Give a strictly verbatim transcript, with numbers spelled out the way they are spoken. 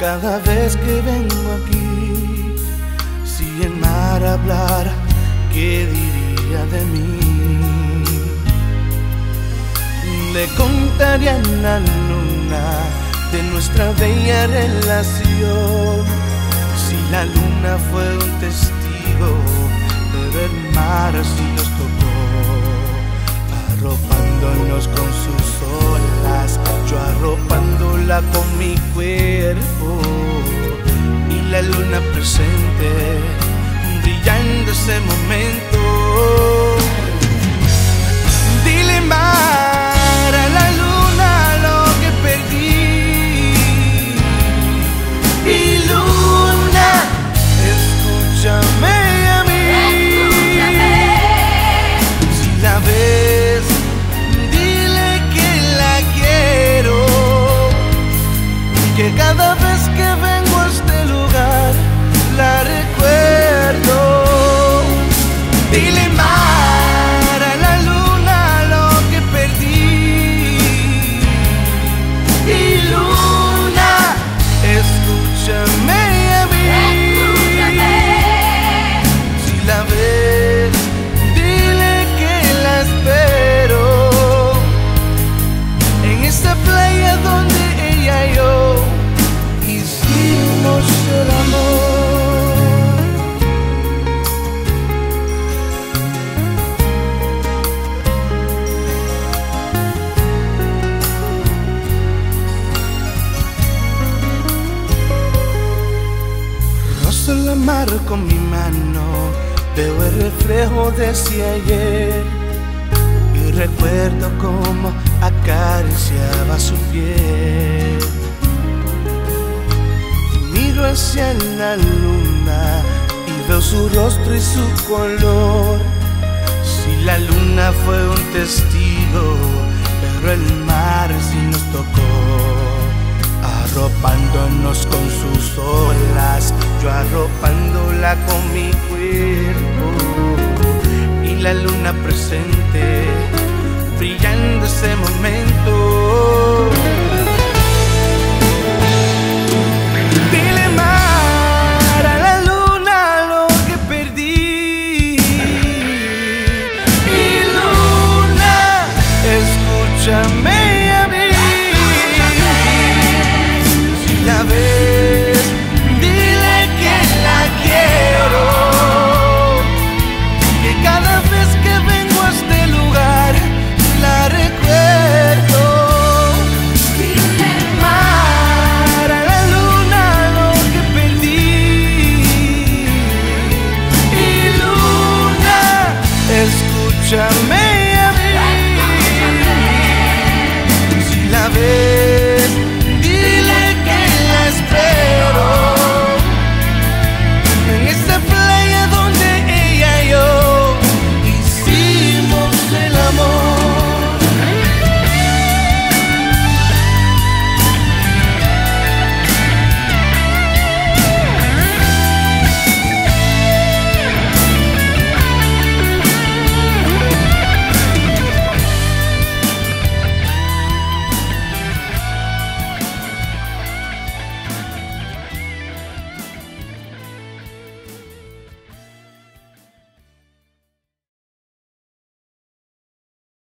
Cada vez que vengo aquí, si el mar hablara, ¿qué diría de mí? Le contaría a la luna de nuestra bella relación. Si la luna fue un testigo, pero el mar así nos tocó, arropándonos con sus olas, yo arropándola con mi cuerpo, y la luna presente, brillando ese momento. Dile mar a la luna lo que perdí, y luna, escúchame a mí. Si la ves, dile que la quiero, que cada vez que vengo a este lugar la recuerdo. Dile mar a la luna lo que perdí, y luna, escúchame a mí. Si la ves, dile que la espero en esta playa donde ella y yo hicimos el amor. Rozo la mar con mi mano, veo el reflejo de ese ayer y recuerdo cómo acariciaba su piel. Miro hacia la luna y veo su rostro y su color. Si la luna fue un testigo, pero el mar sí nos tocó, arropándonos con sus olas, yo arropándola con mi cuerpo, y la luna presente, brillando ese momento.